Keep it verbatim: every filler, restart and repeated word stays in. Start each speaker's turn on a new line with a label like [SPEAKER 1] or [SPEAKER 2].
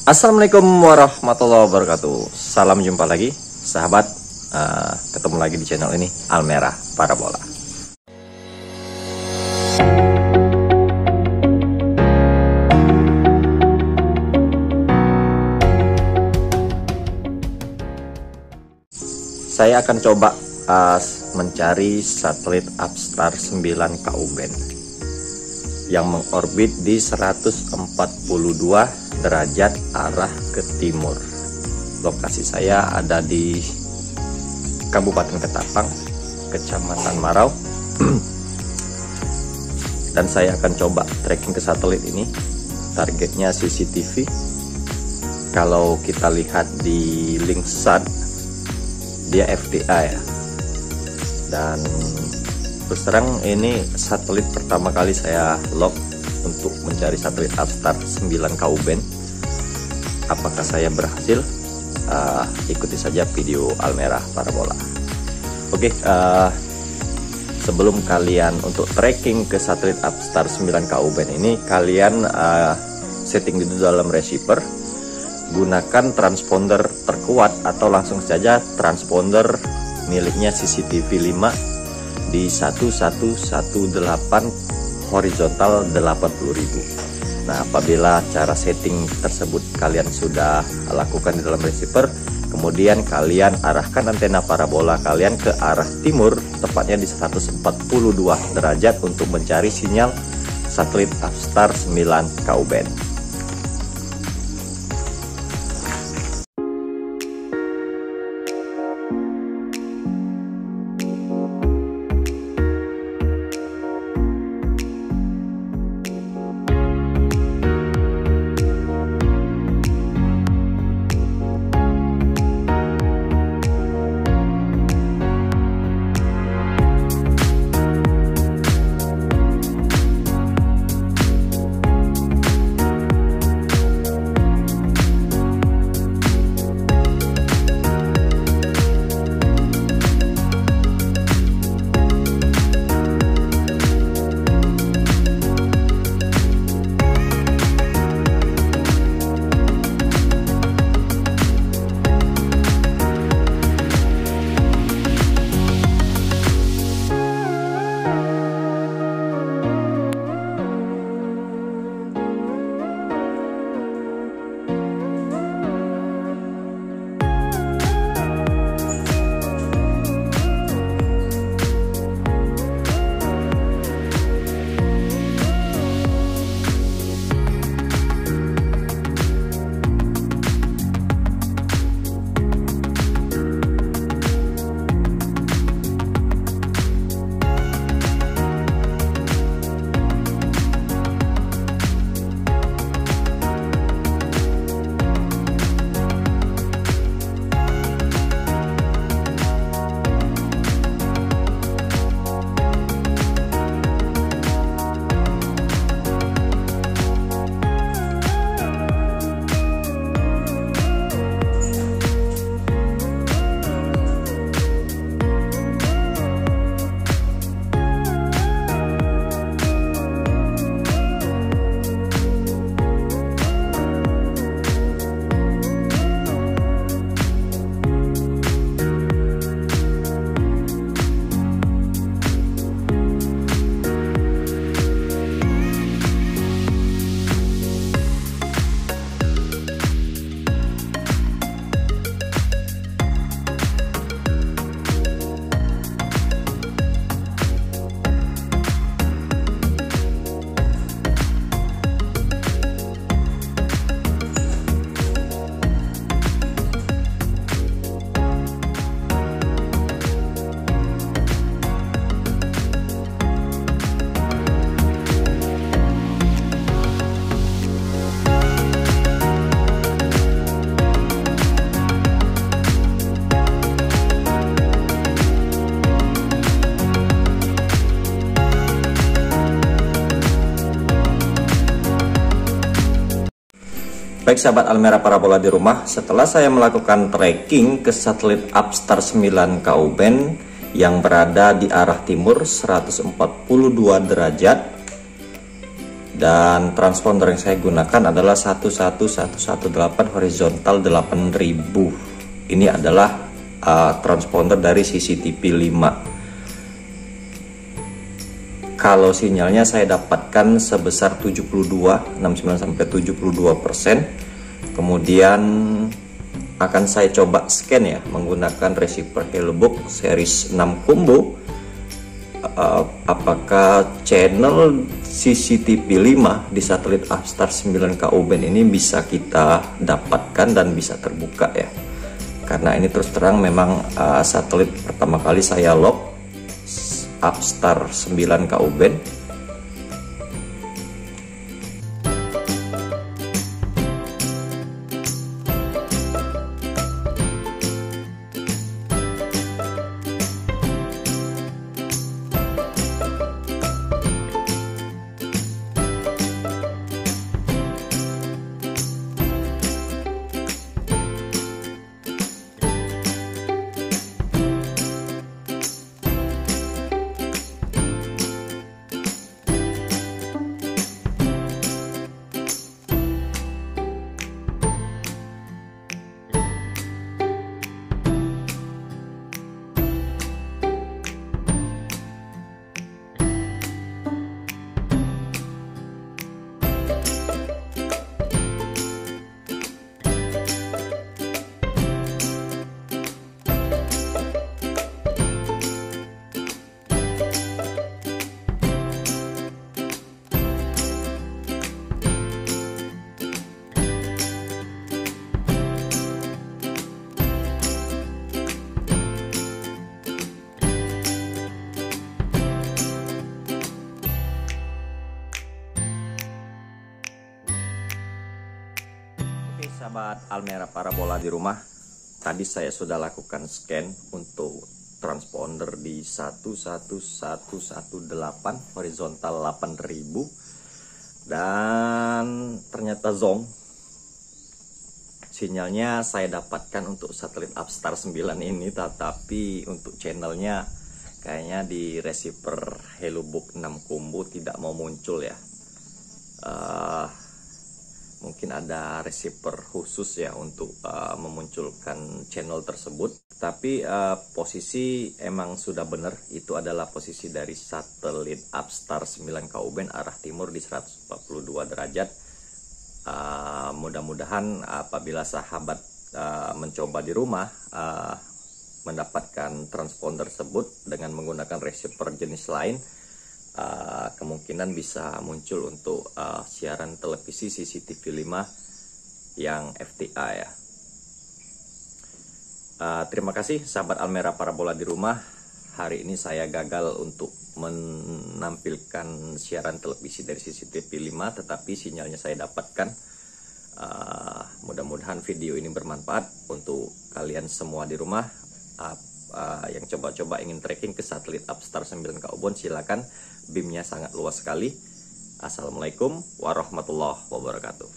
[SPEAKER 1] Assalamualaikum warahmatullahi wabarakatuh. Salam jumpa lagi sahabat, uh, ketemu lagi di channel ini Almera Parabola. Saya akan coba uh, mencari satelit Upstar sembilan Ku band yang mengorbit di seratus empat puluh dua derajat arah ke timur. Lokasi saya ada di Kabupaten Ketapang, Kecamatan Marau. Dan saya akan coba tracking ke satelit ini. Targetnya C C T V. Kalau kita lihat di link sat, dia F D A ya. Dan terus terang ini satelit pertama kali saya log untuk mencari satelit Upstar sembilan Ku band. Apakah saya berhasil? Uh, ikuti saja video Almera Parabola. Oke, okay, uh, sebelum kalian untuk tracking ke satelit Upstar sembilan Ku band ini, kalian uh, setting di dalam receiver, gunakan transponder terkuat atau langsung saja transponder miliknya C C T V lima di satu satu satu delapan horizontal delapan puluh ribu. Nah, apabila cara setting tersebut kalian sudah lakukan di dalam receiver, kemudian kalian arahkan antena parabola kalian ke arah timur, tepatnya di seratus empat puluh dua derajat untuk mencari sinyal satelit Upstar sembilan Ku band. Baik sahabat Almera Parabola di rumah, setelah saya melakukan tracking ke satelit Upstar sembilan Ku band yang berada di arah timur seratus empat puluh dua derajat Dan transponder yang saya gunakan adalah satu satu satu satu delapan horizontal delapan ribu. Ini adalah uh, transponder dari C C T V lima. Kalau sinyalnya saya dapatkan sebesar tujuh puluh dua, enam puluh sembilan sampai tujuh puluh dua persen. Kemudian akan saya coba scan ya menggunakan receiver Hellobook series enam combo. Uh, apakah channel C C T V lima di satelit Avstar sembilan Ku band ini bisa kita dapatkan dan bisa terbuka ya. Karena ini terus terang memang uh, satelit pertama kali saya log Avstar sembilan Ku band. Sahabat Almera Parabola di rumah, tadi saya sudah lakukan scan untuk transponder di satu satu satu satu delapan horizontal delapan ribu dan ternyata zonk. Sinyalnya saya dapatkan untuk satelit Avstar sembilan ini, tetapi untuk channelnya kayaknya di receiver Hellobook enam combo tidak mau muncul ya. Uh, mungkin ada receiver khusus ya untuk uh, memunculkan channel tersebut, tapi uh, posisi emang sudah benar, itu adalah posisi dari satelit Avstar sembilan Ku band arah timur di seratus empat puluh dua derajat. Uh, mudah-mudahan apabila sahabat uh, mencoba di rumah uh, mendapatkan transponder tersebut dengan menggunakan receiver jenis lain, Uh, kemungkinan bisa muncul untuk uh, siaran televisi C C T V lima yang F T A ya. Uh, terima kasih sahabat Almera Parabola di rumah. Hari ini saya gagal untuk menampilkan siaran televisi dari C C T V lima, tetapi sinyalnya saya dapatkan. Uh, mudah-mudahan video ini bermanfaat untuk kalian semua di rumah. Uh, Uh, yang coba-coba ingin tracking ke satelit Avstar sembilan Ku band, silakan, beamnya sangat luas sekali. Assalamualaikum warahmatullahi wabarakatuh.